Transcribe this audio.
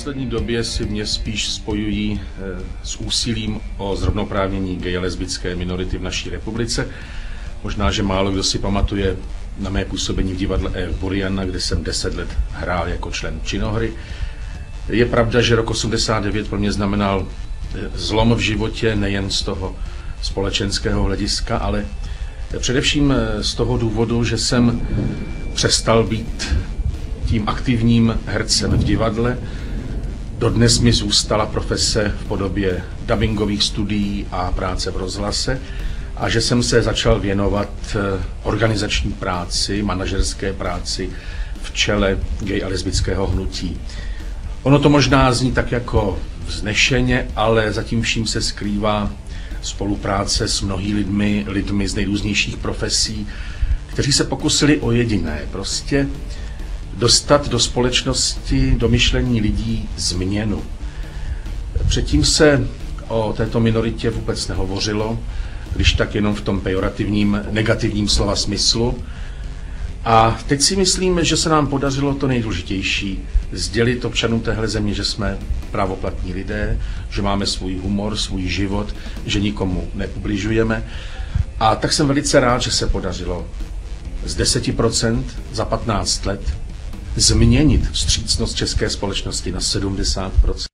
poslední době si mě spíš spojují s úsilím o zrovnoprávnění gay a lesbické minority v naší republice. Možná, že málo kdo si pamatuje na mé působení v divadle E.F. Buriana, kde jsem 10 let hrál jako člen činohry. Je pravda, že rok 89 pro mě znamenal zlom v životě nejen z toho společenského hlediska, ale především z toho důvodu, že jsem přestal být tím aktivním hercem v divadle. Dodnes mi zůstala profese v podobě dabingových studií a práce v rozhlase a že jsem se začal věnovat organizační práci, manažerské práci v čele gay a lesbického hnutí. Ono to možná zní tak jako vznešeně, ale zatím vším se skrývá spolupráce s mnohými lidmi z nejrůznějších profesí, kteří se pokusili o jediné, prostě dostat do společnosti, do myšlení lidí změnu. Předtím se o této minoritě vůbec nehovořilo, když tak jenom v tom pejorativním, negativním slova smyslu. A teď si myslím, že se nám podařilo to nejdůležitější, sdělit občanům téhle země, že jsme právoplatní lidé, že máme svůj humor, svůj život, že nikomu neubližujeme. A tak jsem velice rád, že se podařilo z 10% za 15 let změnit vstřícnost české společnosti na 70%.